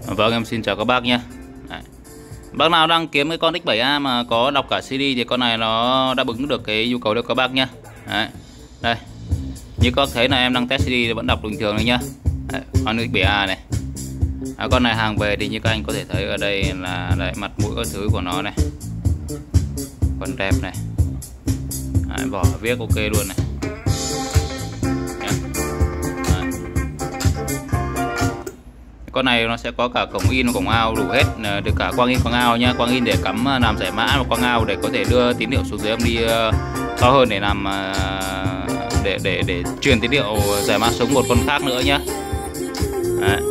Vâng, em xin chào các bác nhé. Bác nào đang kiếm cái con X7A mà có đọc cả CD thì con này nó đáp ứng được cái nhu cầu của các bác nhé. Đây, như các bác thấy là em đang test CD thì vẫn đọc bình thường đấy nhá. Con X7A này. Con này hàng về thì như các anh có thể thấy ở đây là đây, mặt mũi các thứ của nó này, còn đẹp này. Vỏ viết ok luôn này. Con này nó sẽ có cả cổng in, cổng out đủ hết, được cả quang in, quang out nhá. Quang in để cắm làm giải mã, và quang out để có thể đưa tín hiệu xuống dưới âm đi to hơn để làm để truyền tín hiệu giải mã xuống một con khác nữa nhá. Đấy.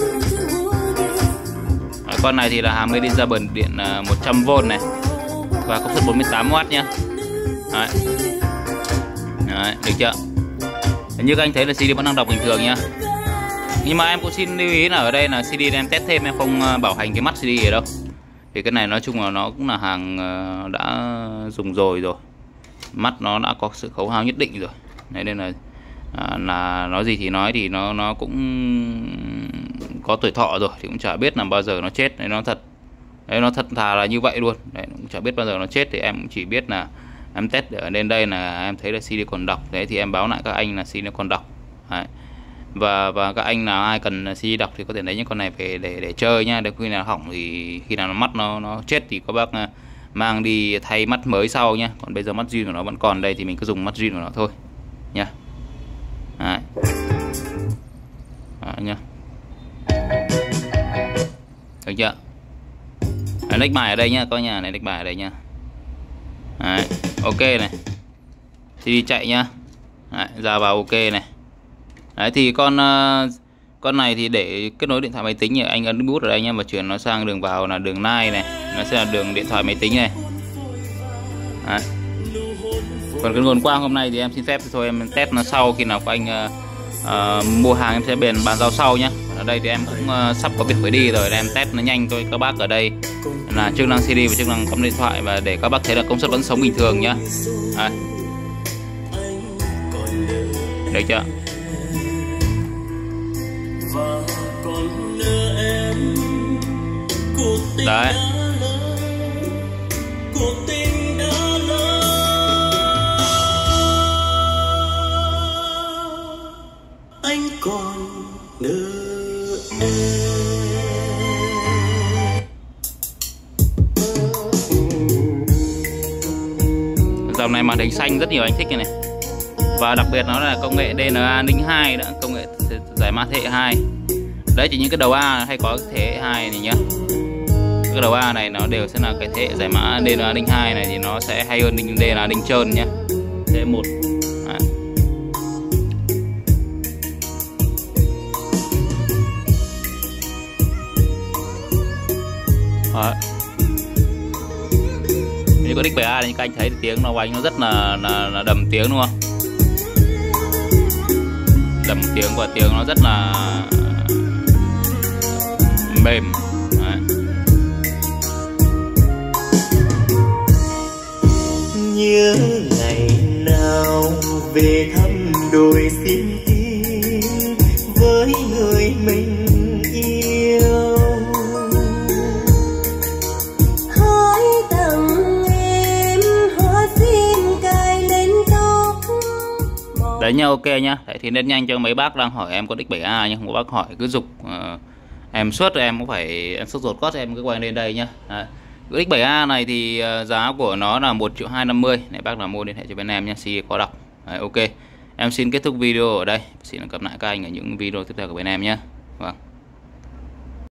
Con này thì là hàng made in Japan, điện 100V này và công suất 48W nhá. Đấy. Đấy, được chưa? Như các anh thấy là CD vẫn đang đọc bình thường nhá. Nhưng mà em cũng xin lưu ý là ở đây là CD em test thêm, em không bảo hành cái mắt CD ở đâu. Thì cái này nói chung là nó cũng là hàng đã dùng rồi. Mắt nó đã có sự khấu hao nhất định rồi. Đấy, nên là nói gì thì nói, thì nó cũng có tuổi thọ rồi, thì cũng chả biết là bao giờ nó chết. Đấy, nó thật. Đấy, nó thật thà là như vậy luôn. Đấy, cũng chả biết bao giờ nó chết, thì em cũng chỉ biết là em test ở lên đây là em thấy là CD còn đọc. Đấy thì em báo lại các anh là CD nó còn đọc. Đấy. Và các anh nào ai cần CD đọc thì có thể lấy những con này về để chơi nhá. Để khi nào hỏng thì khi nào mắt nó chết thì các bác mang đi thay mắt mới sau nhá. Còn bây giờ mắt zin của nó vẫn còn đây thì mình cứ dùng mắt zin của nó thôi nhá. Đấy. Đấy nhá. Được chưa? Next bài ở đây nhá, có nhà này, next bài ở đây nhá. Đấy, ok này. CD chạy nhá. Đấy, ra vào ok này. Đấy thì con này thì để kết nối điện thoại máy tính thì anh ấn bút ở đây nhá, và chuyển nó sang đường vào là đường line này, nó sẽ là đường điện thoại máy tính này. Đấy. Còn cái nguồn quang hôm nay thì em xin phép thôi em test nó sau, khi nào các anh mua hàng em sẽ bàn giao sau nhá. Ở đây thì em cũng sắp có việc phải đi rồi, em test nó nhanh thôi các bác. Ở đây là chức năng CD và chức năng cắm điện thoại, và để các bác thấy là công suất vẫn sống bình thường nhá. Đấy. Được chưa? Đấy. Anh còn nợ em. Dòng này màn hình xanh rất nhiều anh thích cái này. Và đặc biệt nó là công nghệ DNA Ninh 2 nữa, công nghệ giải mã thế hệ 2. Đấy, chỉ những cái đầu A hay có thế hệ 2 này nhá. Cái đầu A này nó đều sẽ là cái thế hệ giải mã DNA Ninh 2 này, thì nó sẽ hay hơn DNA Ninh trơn nhá. Thế 1. Đấy. Đấy. Như có X7A thì các anh thấy tiếng nó bánh nó rất là đầm tiếng đúng không? Đầm tiếng và tiếng nó rất là mềm. Đấy. Nhớ ngày nào về thăm đồi xin tiên với người mình yêu, hãy tặng em hoa xin cài lên tóc. Đấy nha, ok nhá. Đấy thì nên nhanh cho mấy bác đang hỏi em con X7A nhá. Một bác hỏi cứ giục em suốt, em cũng phải em sốt ruột quá, em cứ quay lên đây nhá. Đấy. X7A này thì giá của nó là 1.250.000. Này bác nào mua liên hệ cho bên em nhé, CD có đọc. Đấy, ok. Em xin kết thúc video ở đây. Xin gặp lại các anh ở những video tiếp theo của bên em nhé. Vâng.